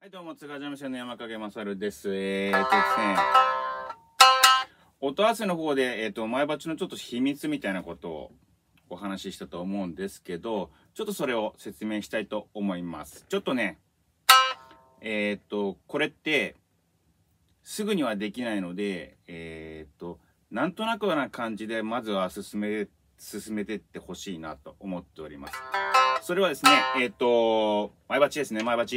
はい、どうも、津賀三味線の山影勝です。音合わせの方で、前鉢のちょっと秘密みたいなことをお話ししたと思うんですけど、ちょっとそれを説明したいと思います。ちょっとね、これって、すぐにはできないので、なんとなくな感じで、まずは進めていってほしいなと思っております。それはですね、前鉢ですね、前鉢。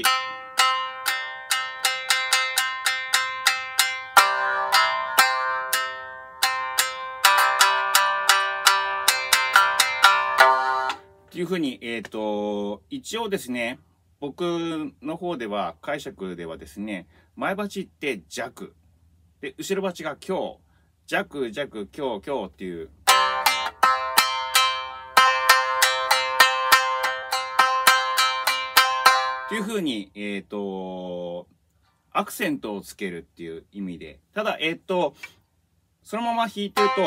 っていうふうに、一応ですね、僕の方では、解釈ではですね、前鉢って弱。で、後ろ鉢が強。弱、弱、強、強っていう。っていうふうに、アクセントをつけるっていう意味で。ただ、そのまま弾いてると、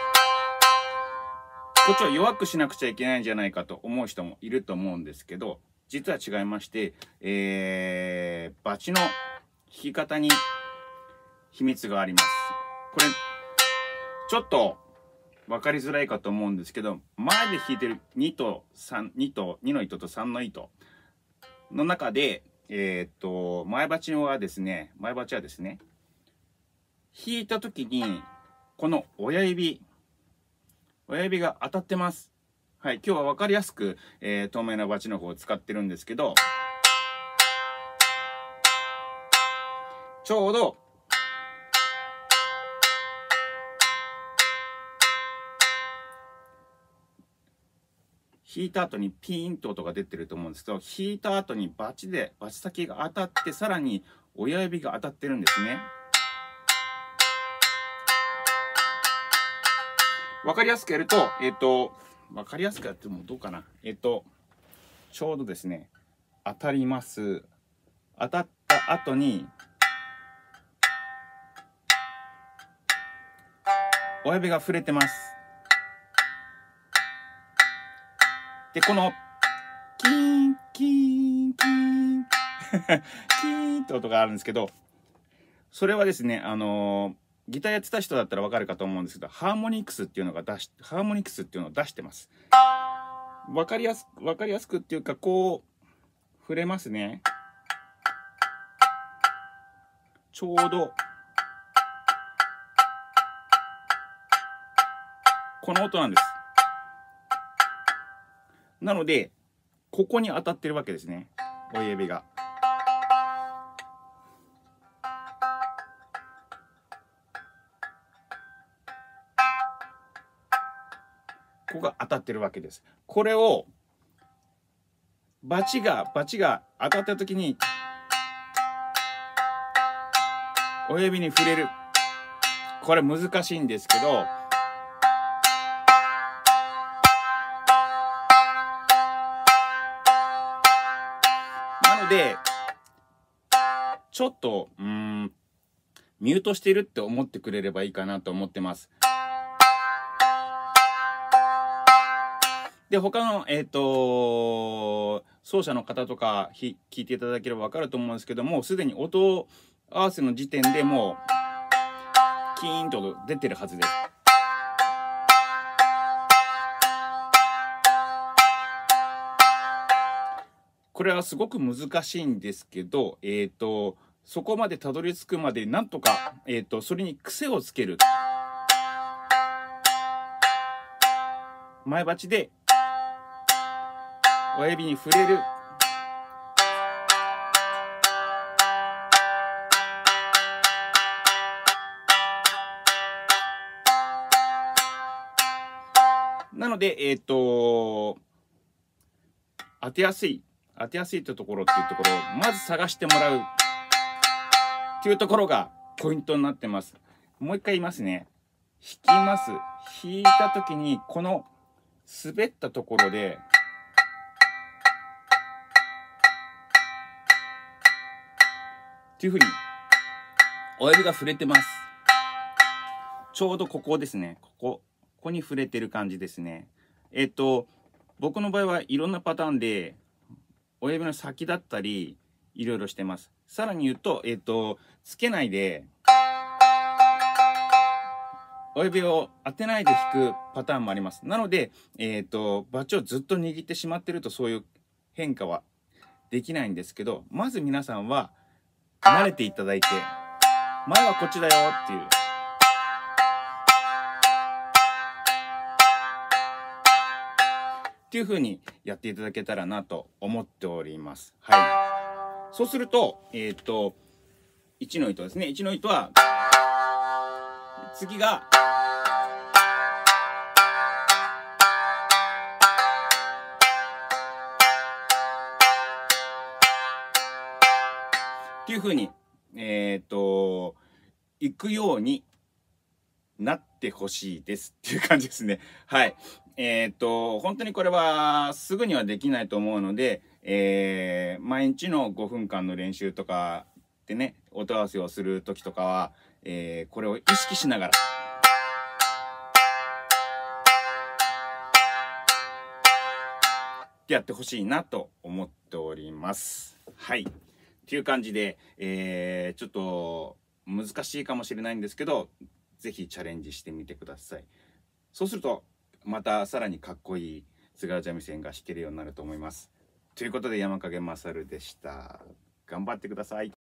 こっちを弱くしなくちゃいけないんじゃないかと思う人もいると思うんですけど、実は違いまして、バチの弾き方に秘密があります。これ、ちょっと分かりづらいかと思うんですけど、前で弾いてる2と3、2の糸と3の糸の中で、前鉢はですね、弾いた時に、この親指が当たってます。はい、今日は分かりやすく、透明なバチの方を使ってるんですけど、ちょうど、弾いた後にピーンと音が出てると思うんですけど、弾いた後にバチ先が当たって、さらに親指が当たってるんですね。わかりやすくやると、わかりやすくやってもどうかな。ちょうどですね、当たります。当たった後に、親指が触れてます。で、この、キーン、キーン、キーン、キーンって音があるんですけど、それはですね、ギターやってた人だったらわかるかと思うんですけど、ハーモニクスっていうのを出してます。わかりやすくっていうか、こう、触れますね。ちょうど、この音なんです。なので、ここに当たってるわけですね。親指が。ここが当たってるわけです。これを、バチが当たった時に、親指に触れる。これ難しいんですけど、なので、ちょっと、ミュートしてるって思ってくれればいいかなと思ってます。で、他の、奏者の方とか聞いていただければわかると思うんですけども、すでに音合わせの時点でもう、キーンと出てるはずです。これはすごく難しいんですけど、そこまでたどり着くまで、なんとか、それに癖をつける。前鉢で、親指に触れる。なので、当てやすいってところをまず探してもらうっていうところがポイントになってます。もう一回言いますね。弾きます。弾いた時に、この滑ったところで、っていうふうに、親指が触れてます。ちょうどここですね。ここに触れてる感じですね。僕の場合はいろんなパターンで、親指の先だったり、 いろいろしてます。さらに言うと、つけないで、親指を当てないで弾くパターンもあります。なので、バチをずっと握ってしまってるとそういう変化はできないんですけど、まず皆さんは慣れていただいて、前はこっちだよっていう。っていう風にやっていただけたらなと思っております。はい。そうすると、1の糸ですね。1の糸は、次が、っていう風に、行くようになってほしいですっていう感じですね。はい。本当にこれはすぐにはできないと思うので、毎日の5分間の練習とかでね、音合わせをする時とかは、これを意識しながら、やってほしいなと思っております。はい。っていう感じで、ちょっと難しいかもしれないんですけど、ぜひチャレンジしてみてください。そうすると、またさらにかっこいい津軽三味線が弾けるようになると思います。ということで、山影勝でした。頑張ってください。